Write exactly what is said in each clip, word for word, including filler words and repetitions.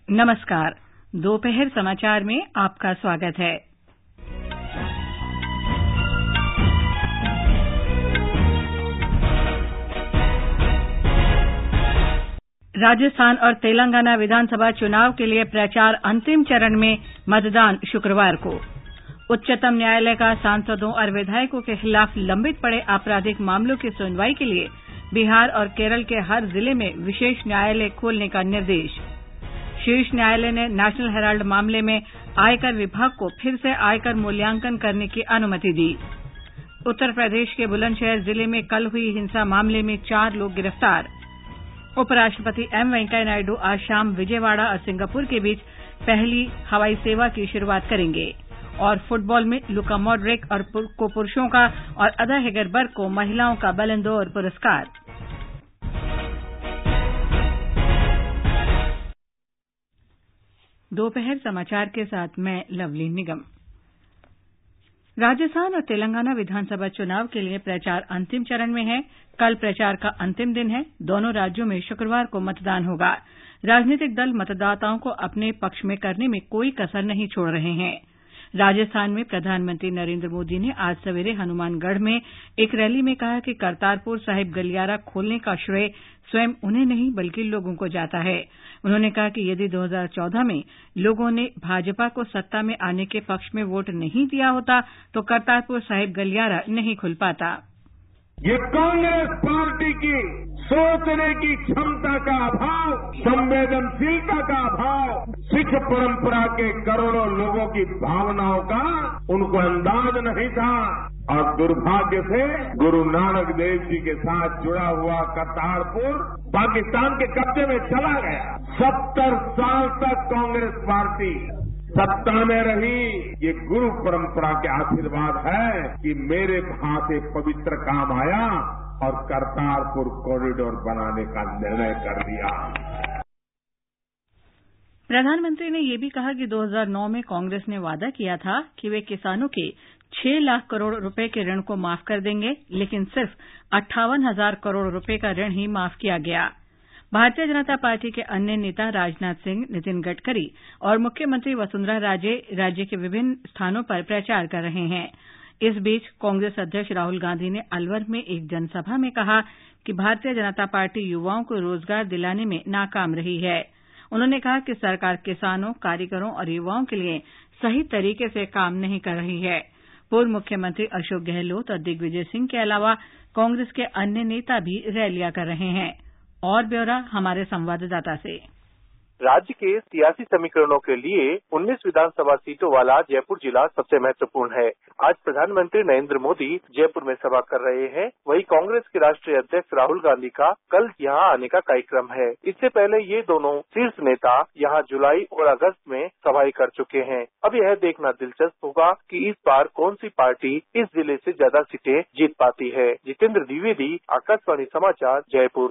नमस्कार। दोपहर समाचार में आपका स्वागत है। राजस्थान और तेलंगाना विधानसभा चुनाव के लिए प्रचार अंतिम चरण में, मतदान शुक्रवार को। उच्चतम न्यायालय का सांसदों और विधायकों के खिलाफ लंबित पड़े आपराधिक मामलों की सुनवाई के लिए बिहार और केरल के हर जिले में विशेष न्यायालय खोलने का निर्देश। शीर्ष न्यायालय ने नेशनल हेराल्ड मामले में आयकर विभाग को फिर से आयकर मूल्यांकन करने की अनुमति दी। उत्तर प्रदेश के बुलंदशहर जिले में कल हुई हिंसा मामले में चार लोग गिरफ्तार। उपराष्ट्रपति एम वेंकैया नायडू आज शाम विजयवाड़ा और सिंगापुर के बीच पहली हवाई सेवा की शुरुआत करेंगे। और फुटबॉल में लुका मॉड्रिक और को पुरुषों का और अदा हेगरबर्ग को महिलाओं का बैलन डोर पुरस्कार। दोपहर समाचार के साथ मैं लवली निगम। राजस्थान और तेलंगाना विधानसभा चुनाव के लिए प्रचार अंतिम चरण में है। कल प्रचार का अंतिम दिन है। दोनों राज्यों में शुक्रवार को मतदान होगा। राजनीतिक दल मतदाताओं को अपने पक्ष में करने में कोई कसर नहीं छोड़ रहे हैं। राजस्थान में प्रधानमंत्री नरेंद्र मोदी ने आज सवेरे हनुमानगढ़ में एक रैली में कहा कि करतारपुर साहिब गलियारा खोलने का श्रेय स्वयं उन्हें नहीं बल्कि लोगों को जाता है। उन्होंने कहा कि यदि दो हज़ार चौदह में लोगों ने भाजपा को सत्ता में आने के पक्ष में वोट नहीं दिया होता तो करतारपुर साहिब गलियारा नहीं खुल पाता। ये कांग्रेस पार्टी की सोचने की क्षमता का अभाव, संवेदनशीलता का अभाव, सिख परंपरा के करोड़ों लोगों की भावनाओं का उनको अंदाज नहीं था। और दुर्भाग्य से गुरु नानक देव जी के साथ जुड़ा हुआ करतारपुर पाकिस्तान के कब्जे में चला गया। सत्तर साल तक कांग्रेस पार्टी सत्ता में रही। ये गुरु परंपरा के आशीर्वाद है कि मेरे हाथ से पवित्र काम आया और करतारपुर कॉरिडोर बनाने का निर्णय कर दिया। प्रधानमंत्री ने यह भी कहा कि दो हज़ार नौ में कांग्रेस ने वादा किया था कि वे किसानों के छह लाख करोड़ रुपए के ऋण को माफ कर देंगे, लेकिन सिर्फ अट्ठावन हजार करोड़ रुपए का ऋण ही माफ किया गया। भारतीय जनता पार्टी के अन्य नेता राजनाथ सिंह, नितिन गडकरी और मुख्यमंत्री वसुंधरा राजे राज्य के विभिन्न स्थानों पर प्रचार कर रहे हैं। इस बीच कांग्रेस अध्यक्ष राहुल गांधी ने अलवर में एक जनसभा में कहा कि भारतीय जनता पार्टी युवाओं को रोजगार दिलाने में नाकाम रही है। उन्होंने कहा कि सरकार किसानों, कारीगरों और युवाओं के लिए सही तरीके से काम नहीं कर रही है। पूर्व मुख्यमंत्री अशोक गहलोत और दिग्विजय सिंह के अलावा कांग्रेस के अन्य नेता भी रैलियां कर रहे हैं। और ब्यौरा हमारे संवाददाता से। राज्य के सियासी समीकरणों के लिए उन्नीस विधानसभा सीटों वाला जयपुर जिला सबसे महत्वपूर्ण है। आज प्रधानमंत्री नरेंद्र मोदी जयपुर में सभा कर रहे हैं। वहीं कांग्रेस के राष्ट्रीय अध्यक्ष राहुल गांधी का कल यहां आने का कार्यक्रम है। इससे पहले ये दोनों शीर्ष नेता यहां जुलाई और अगस्त में सभाएं कर चुके हैं। अब यह देखना दिलचस्प होगा कि इस बार कौन सी पार्टी इस जिले से ज्यादा सीटें जीत पाती है। जितेंद्र द्विवेदी, आकाशवाणी समाचार, जयपुर।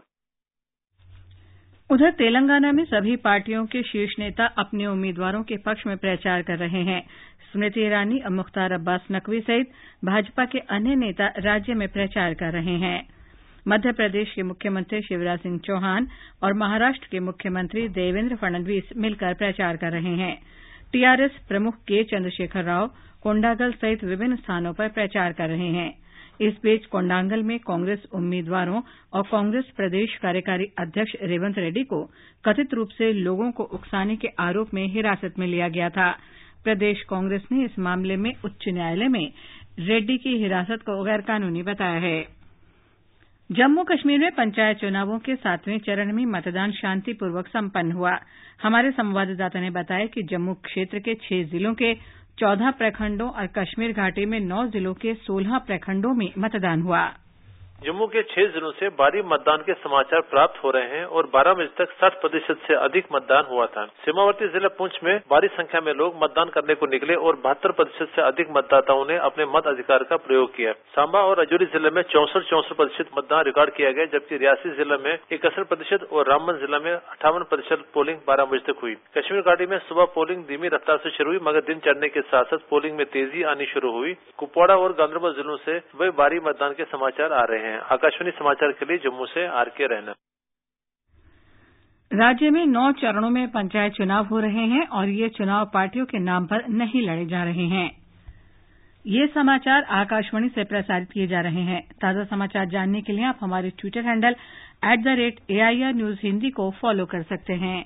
उधर तेलंगाना में सभी पार्टियों के शीर्ष नेता अपने उम्मीदवारों के पक्ष में प्रचार कर रहे हैं। स्मृति ईरानी और मुख्तार अब्बास नकवी सहित भाजपा के अन्य नेता राज्य में प्रचार कर रहे हैं। मध्य प्रदेश के मुख्यमंत्री शिवराज सिंह चौहान और महाराष्ट्र के मुख्यमंत्री देवेंद्र फडणवीस मिलकर प्रचार कर रहे हैं। टीआरएस प्रमुख के चंद्रशेखर राव कोंडागल सहित विभिन्न स्थानों पर प्रचार कर रहे हैं। इस बीच कोंडांगल में कांग्रेस उम्मीदवारों और कांग्रेस प्रदेश कार्यकारी अध्यक्ष रेवंत रेड्डी को कथित रूप से लोगों को उकसाने के आरोप में हिरासत में लिया गया था। प्रदेश कांग्रेस ने इस मामले में उच्च न्यायालय में रेड्डी की हिरासत को गैरकानूनी बताया है। जम्मू कश्मीर में पंचायत चुनावों के सातवें चरण में मतदान शांतिपूर्वक संपन्न हुआ। हमारे संवाददाता ने बताया कि जम्मू क्षेत्र के छह जिलों के चौदह प्रखंडों और कश्मीर घाटी में नौ जिलों के सोलह प्रखंडों में मतदान हुआ। जम्मू के छह जिलों से भारी मतदान के समाचार प्राप्त हो रहे हैं और बारह बजे तक साठ प्रतिशत से अधिक मतदान हुआ था। सीमावर्ती जिला पुंछ में भारी संख्या में लोग मतदान करने को निकले और बहत्तर प्रतिशत से अधिक मतदाताओं ने अपने मत अधिकार का प्रयोग किया। सांबा और राजौरी जिले में चौसठ चौसठ प्रतिशत मतदान रिकॉर्ड किया गया, जबकि रियासी जिले में इकसठ प्रतिशत और रामबन जिला में अट्ठावन प्रतिशत पोलिंग बारह बजे तक हुई। कश्मीर घाटी में सुबह पोलिंग धीमी रफ्तार से शुरू हुई, मगर दिन चढ़ने के साथ साथ पोलिंग में तेजी आनी शुरू हुई। कुपवाड़ा और गांदरबल जिलों से वही भारी मतदान के समाचार आ रहे हैं। आकाशवाणी समाचार के लिए जम्मू से आर के रैना। राज्य में नौ चरणों में पंचायत चुनाव हो रहे हैं और ये चुनाव पार्टियों के नाम पर नहीं लड़े जा रहे हैं। ये समाचार आकाशवाणी से प्रसारित किए जा रहे हैं। ताजा समाचार जानने के लिए आप हमारे Twitter handle at the rate AIR news Hindi को फॉलो कर सकते हैं।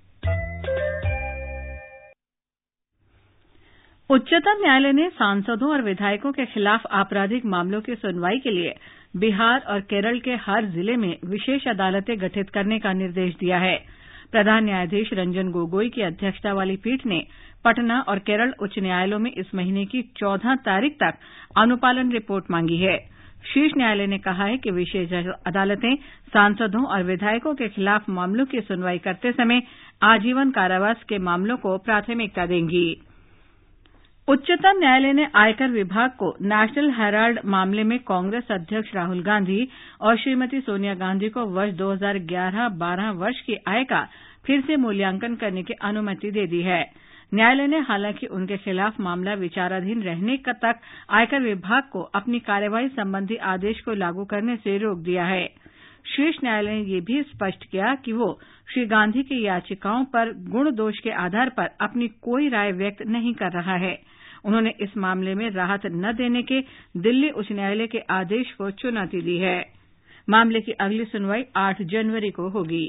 उच्चतम न्यायालय ने सांसदों और विधायकों के खिलाफ आपराधिक मामलों की सुनवाई के लिए बिहार और केरल के हर जिले में विशेष अदालतें गठित करने का निर्देश दिया है। प्रधान न्यायाधीश रंजन गोगोई की अध्यक्षता वाली पीठ ने पटना और केरल उच्च न्यायालयों में इस महीने की चौदह तारीख तक अनुपालन रिपोर्ट मांगी है। शीर्ष न्यायालय ने कहा है कि विशेष अदालतें सांसदों और विधायकों के खिलाफ मामलों की सुनवाई करते समय आजीवन कारावास के मामलों को प्राथमिकता देंगी। उच्चतम न्यायालय ने आयकर विभाग को नेशनल हेराल्ड मामले में कांग्रेस अध्यक्ष राहुल गांधी और श्रीमती सोनिया गांधी को वर्ष दो हज़ार ग्यारह बारह वर्ष की आय का फिर से मूल्यांकन करने की अनुमति दे दी है। न्यायालय ने हालांकि उनके खिलाफ मामला विचाराधीन रहने तक आयकर विभाग को अपनी कार्यवाही संबंधी आदेश को लागू करने से रोक दिया है। शीर्ष न्यायालय ने यह भी स्पष्ट किया कि वो श्री गांधी की याचिकाओं पर गुण दोष के आधार पर अपनी कोई राय व्यक्त नहीं कर रहा है। उन्होंने इस मामले में राहत न देने के दिल्ली उच्च न्यायालय के आदेश को चुनौती दी है। मामले की अगली सुनवाई आठ जनवरी को होगी।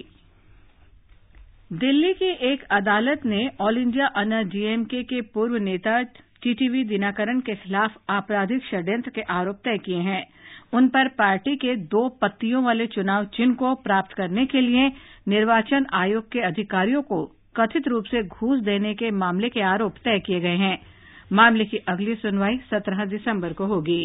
दिल्ली की एक अदालत ने ऑल इंडिया अन्ना डीएमके के पूर्व नेता टीटीवी दिनकरन के खिलाफ आपराधिक षड्यंत्र के आरोप तय किए हैं। उन पर पार्टी के दो पत्तियों वाले चुनाव चिन्ह को प्राप्त करने के लिए निर्वाचन आयोग के अधिकारियों को कथित रूप से घूस देने के मामले के आरोप तय किए गए हैं। मामले की अगली सुनवाई सत्रह दिसंबर को होगी।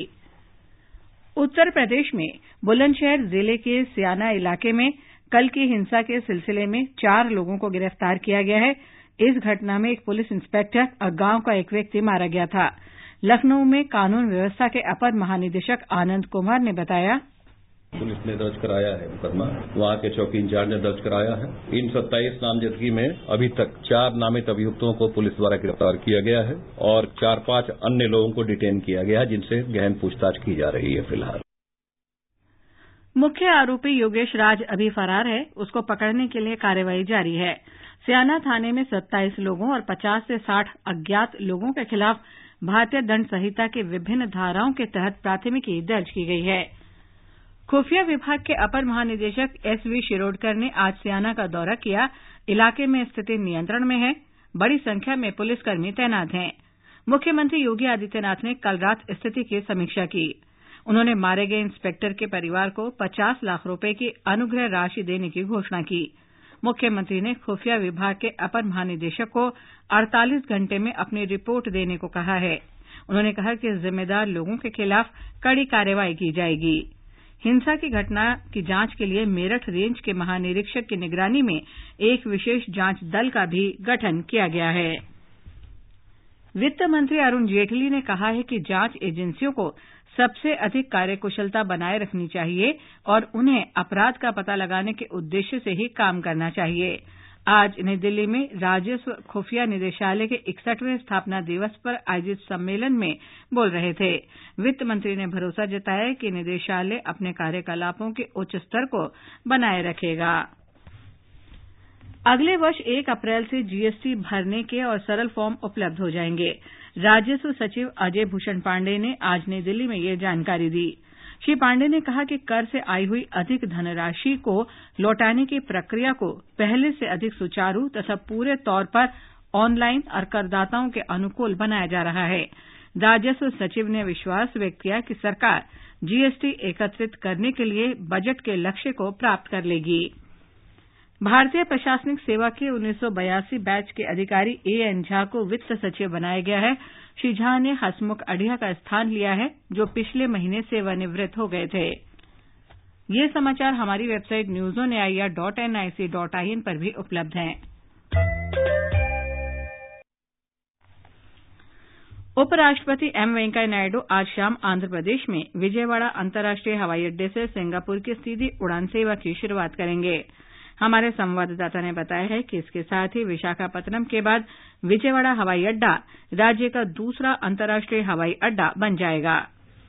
उत्तर प्रदेश में बुलंदशहर जिले के सियाना इलाके में कल की हिंसा के सिलसिले में चार लोगों को गिरफ्तार किया गया है। इस घटना में एक पुलिस इंस्पेक्टर और गांव का एक व्यक्ति मारा गया था। लखनऊ में कानून व्यवस्था के अपर महानिदेशक आनंद कुमार ने बताया, पुलिस ने दर्ज कराया है मुकदमा, वहां के चौकी इंचार्ज ने दर्ज कराया है। इन सत्ताईस नामजदगी में अभी तक चार नामित अभियुक्तों को पुलिस द्वारा गिरफ्तार किया गया है और चार पांच अन्य लोगों को डिटेन किया गया है, जिनसे गहन पूछताछ की जा रही है। फिलहाल मुख्य आरोपी योगेश राज अभी फरार है। उसको पकड़ने के लिए कार्रवाई जारी है। सियाना थाने में सत्ताईस लोगों और पचास से साठ अज्ञात लोगों के खिलाफ भारतीय दंड संहिता की विभिन्न धाराओं के तहत प्राथमिकी दर्ज की गई है। खुफिया विभाग के अपर महानिदेशक एसवी शिरोडकर ने आज सियाना का दौरा किया। इलाके में स्थिति नियंत्रण में है। बड़ी संख्या में पुलिसकर्मी तैनात हैं। मुख्यमंत्री योगी आदित्यनाथ ने कल रात स्थिति की समीक्षा की। उन्होंने मारे गए इंस्पेक्टर के परिवार को पचास लाख रुपए की अनुग्रह राशि देने की घोषणा की। मुख्यमंत्री ने खुफिया विभाग के अपर महानिदेशक को अड़तालीस घंटे में अपनी रिपोर्ट देने को कहा है। उन्होंने कहा कि जिम्मेदार लोगों के खिलाफ कड़ी कार्रवाई की जाएगी। हिंसा की घटना की जांच के लिए मेरठ रेंज के महानिरीक्षक की निगरानी में एक विशेष जांच दल का भी गठन किया गया है। वित्त मंत्री अरुण जेटली ने कहा है कि जांच एजेंसियों को सबसे अधिक कार्यकुशलता बनाए रखनी चाहिए और उन्हें अपराध का पता लगाने के उद्देश्य से ही काम करना चाहिए। आज नई दिल्ली में राजस्व खुफिया निदेशालय के इकसठवें स्थापना दिवस पर आयोजित सम्मेलन में बोल रहे थे। वित्त मंत्री ने भरोसा जताया कि निदेशालय अपने कार्यकलापों के उच्च स्तर को बनाए रखेगा। अगले वर्ष एक अप्रैल से जीएसटी भरने के और सरल फॉर्म उपलब्ध हो जाएंगे। राजस्व सचिव अजय भूषण पांडेय ने आज नई दिल्ली में ये जानकारी दी। श्री पांडेय ने कहा कि कर से आई हुई अधिक धनराशि को लौटाने की प्रक्रिया को पहले से अधिक सुचारू तथा पूरे तौर पर ऑनलाइन और करदाताओं के अनुकूल बनाया जा रहा है। राजस्व सचिव ने विश्वास व्यक्त किया कि सरकार जीएसटी एकत्रित करने के लिए बजट के लक्ष्य को प्राप्त कर लेगी। भारतीय प्रशासनिक सेवा के उन्नीस सौ बयासी बैच के अधिकारी ए एन झा को वित्त सचिव बनाया गया है। श्री झा ने हसमुख अढ़िया का स्थान लिया है, जो पिछले महीने सेवानिवृत्त हो गए थे। ये समाचार हमारी website news on AIR dot NIC dot IN पर भी उपलब्ध हैं। उपराष्ट्रपति एम वेंकैया नायडू आज शाम आंध्र प्रदेश में विजयवाड़ा अंतर्राष्ट्रीय हवाई अड्डे से सिंगापुर की सीधी उड़ान सेवा की शुरूआत करेंगे। हमारे संवाददाता ने बताया है कि इसके साथ ही विशाखापत्तनम के बाद विजयवाड़ा हवाई अड्डा राज्य का दूसरा अंतर्राष्ट्रीय हवाई अड्डा बन जाएगा।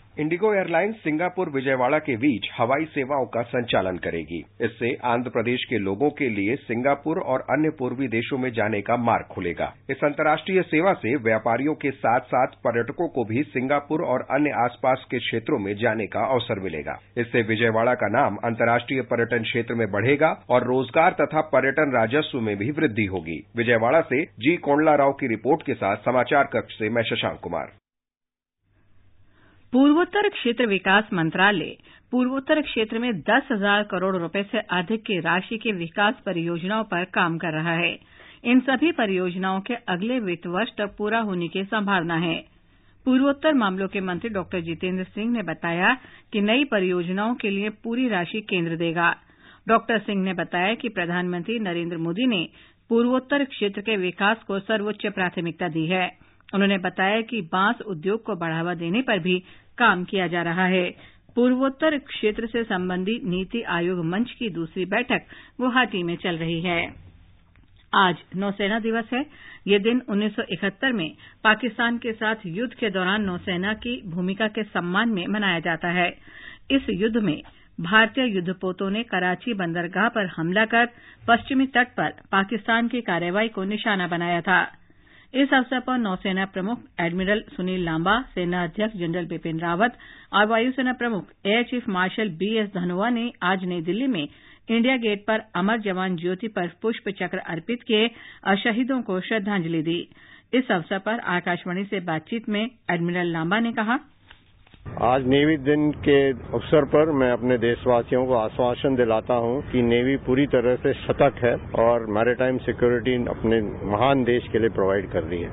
इंडिगो एयरलाइंस सिंगापुर विजयवाड़ा के बीच हवाई सेवाओं का संचालन करेगी। इससे आंध्र प्रदेश के लोगों के लिए सिंगापुर और अन्य पूर्वी देशों में जाने का मार्ग खुलेगा। इस अंतर्राष्ट्रीय सेवा से व्यापारियों के साथ साथ पर्यटकों को भी सिंगापुर और अन्य आसपास के क्षेत्रों में जाने का अवसर मिलेगा। इससे विजयवाड़ा का नाम अंतर्राष्ट्रीय पर्यटन क्षेत्र में बढ़ेगा और रोजगार तथा पर्यटन राजस्व में भी वृद्धि होगी। विजयवाड़ा से जी कोंडला राव की रिपोर्ट के साथ समाचार कक्ष से मैं शशांक कुमार। पूर्वोत्तर क्षेत्र विकास मंत्रालय पूर्वोत्तर क्षेत्र में दस हजार करोड़ रुपए से अधिक की राशि की विकास परियोजनाओं पर काम कर रहा है। इन सभी परियोजनाओं के अगले वित्त वर्ष तक पूरा होने की संभावना है। पूर्वोत्तर मामलों के मंत्री डॉक्टर जितेंद्र सिंह ने बताया कि नई परियोजनाओं के लिए पूरी राशि केंद्र देगा। डॉक्टर सिंह ने बताया कि प्रधानमंत्री नरेंद्र मोदी ने पूर्वोत्तर क्षेत्र के विकास को सर्वोच्च प्राथमिकता दी है। उन्होंने बताया कि बांस उद्योग को बढ़ावा देने पर भी काम किया जा रहा है। पूर्वोत्तर क्षेत्र से संबंधी नीति आयोग मंच की दूसरी बैठक गुवाहाटी में चल रही है। आज नौसेना दिवस है। यह दिन उन्नीस सौ इकहत्तर में पाकिस्तान के साथ युद्ध के दौरान नौसेना की भूमिका के सम्मान में मनाया जाता है। इस युद्ध में भारतीय युद्धपोतों ने कराची बंदरगाह पर हमला कर पश्चिमी तट पर पाकिस्तान की कार्रवाई को निशाना बनाया था। इस अवसर पर नौसेना प्रमुख एडमिरल सुनील लांबा, सेना अध्यक्ष जनरल बिपिन रावत और वायुसेना प्रमुख air chief marshal B S Dhanoa ने आज नई दिल्ली में इंडिया गेट पर अमर जवान ज्योति पर पुष्प चक्र अर्पित किए और शहीदों को श्रद्धांजलि दी। इस अवसर पर आकाशवाणी से बातचीत में एडमिरल लांबा ने कहा, आज नेवी दिन के अवसर पर मैं अपने देशवासियों को आश्वासन दिलाता हूं कि नेवी पूरी तरह से सतर्क है और मैरीटाइम सिक्योरिटी अपने महान देश के लिए प्रोवाइड कर रही है।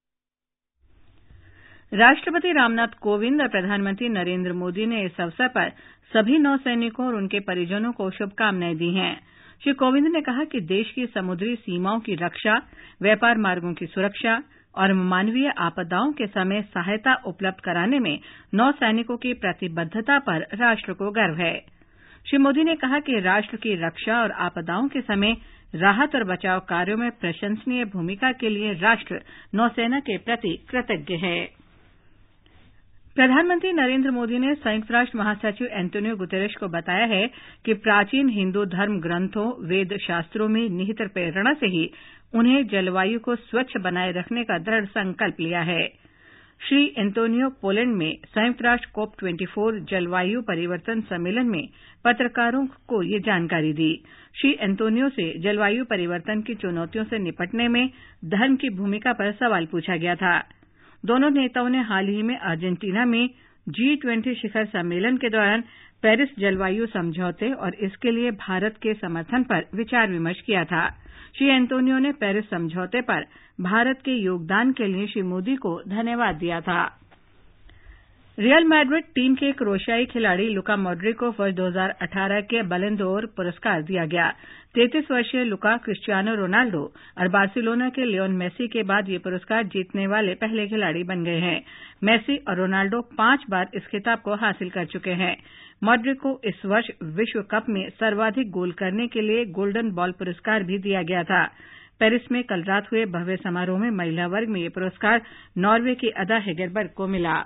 राष्ट्रपति रामनाथ कोविंद और प्रधानमंत्री नरेंद्र मोदी ने इस अवसर पर सभी नौसैनिकों और उनके परिजनों को शुभकामनाएं दी हैं। श्री कोविंद ने कहा कि देश की समुद्री सीमाओं की रक्षा, व्यापार मार्गों की सुरक्षा और मानवीय आपदाओं के समय सहायता उपलब्ध कराने में नौसैनिकों की प्रतिबद्धता पर राष्ट्र को गर्व है। श्री मोदी ने कहा कि राष्ट्र की रक्षा और आपदाओं के समय राहत और बचाव कार्यों में प्रशंसनीय भूमिका के लिए राष्ट्र नौसेना के प्रति कृतज्ञ है। प्रधानमंत्री नरेंद्र मोदी ने संयुक्त राष्ट्र महासचिव एंटोनियो गुतेरेश को बताया है कि प्राचीन हिंदू धर्म ग्रंथों, वेद शास्त्रों में निहित प्रेरणा से ही उन्हें जलवायु को स्वच्छ बनाए रखने का दृढ़ संकल्प लिया है। श्री एंटोनियो पोलैंड में संयुक्त राष्ट्र कोप चौबीस जलवायु परिवर्तन सम्मेलन में पत्रकारों को ये जानकारी दी। श्री एंटोनियो से जलवायु परिवर्तन की चुनौतियों से निपटने में धर्म की भूमिका पर सवाल पूछा गया था। दोनों नेताओं ने हाल ही में अर्जेंटीना में जी ट्वेंटी शिखर सम्मेलन के दौरान पेरिस जलवायु समझौते और इसके लिए भारत के समर्थन पर विचार विमर्श किया था। श्री एंटोनियो ने पेरिस समझौते पर भारत के योगदान के लिए श्री मोदी को धन्यवाद दिया था। रियल मैड्रिड टीम के क्रोएशियाई खिलाड़ी लुका मॉड्रिक को वर्ष दो हजार अठारह के बैलन डोर पुरस्कार दिया गया। तैंतीस वर्षीय लुका क्रिस्टियानो रोनाल्डो और बार्सिलोना के लियोन मेसी के बाद ये पुरस्कार जीतने वाले पहले खिलाड़ी बन गए हैं। मेसी और रोनाल्डो पांच बार इस खिताब को हासिल कर चुके हैं। मॉड्रिक को इस वर्ष विश्व कप में सर्वाधिक गोल करने के लिए गोल्डन बॉल पुरस्कार भी दिया गया था। पेरिस में कल रात हुए भव्य समारोह में महिला वर्ग में ये पुरस्कार नॉर्वे की अदा हेगरबर्ग को मिला।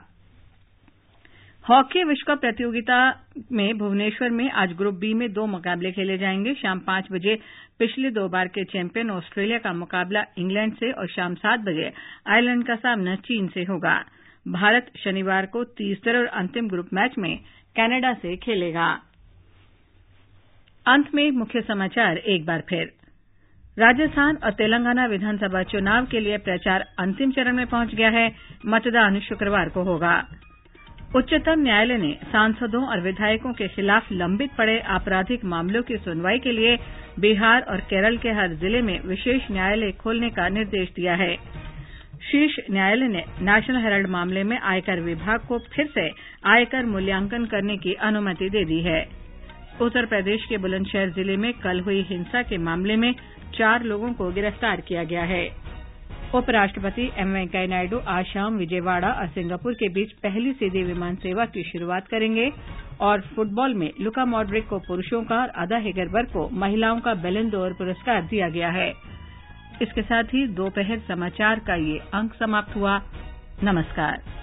हॉकी विश्व कप प्रतियोगिता में भुवनेश्वर में आज ग्रुप बी में दो मुकाबले खेले जाएंगे। शाम पांच बजे पिछले दो बार के चैंपियन ऑस्ट्रेलिया का मुकाबला इंग्लैंड से और शाम सात बजे आयरलैंड का सामना चीन से होगा। भारत शनिवार को तीसरे और अंतिम ग्रुप मैच में कनाडा से खेलेगा। अंत में मुख्य समाचार एक बार फिर। राजस्थान और तेलंगाना विधानसभा चुनाव के लिए प्रचार अंतिम चरण में पहुंच गया है। मतदान शुक्रवार को होगा। उच्चतम न्यायालय ने सांसदों और विधायकों के खिलाफ लंबित पड़े आपराधिक मामलों की सुनवाई के लिए बिहार और केरल के हर जिले में विशेष न्यायालय खोलने का निर्देश दिया है। शीर्ष न्यायालय ने नेशनल हेराल्ड मामले में आयकर विभाग को फिर से आयकर मूल्यांकन करने की अनुमति दे दी है। उत्तर प्रदेश के बुलंदशहर जिले में कल हुई हिंसा के मामले में चार लोगों को गिरफ्तार किया गया है। उपराष्ट्रपति एम वेंकैया नायडू आज शाम विजयवाड़ा और सिंगापुर के बीच पहली सीधी विमान सेवा की शुरूआत करेंगे और फुटबॉल में लुका मॉड्रिक को पुरुषों का और अदा हेगरबर्ग को महिलाओं का बैलन डोर पुरस्कार दिया गया है। इसके साथ ही दोपहर समाचार का ये अंक समाप्त हुआ। नमस्कार।